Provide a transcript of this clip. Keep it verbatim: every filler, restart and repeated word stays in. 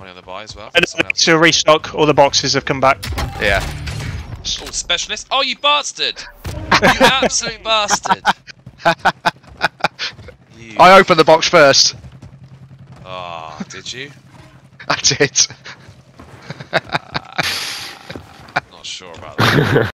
Money on the buy as well. I need to restock. All the boxes have come back. Yeah. Oh, specialist. Oh, you bastard! You absolute bastard! You... I opened the box first. Oh, did you? I did. uh, not sure about that.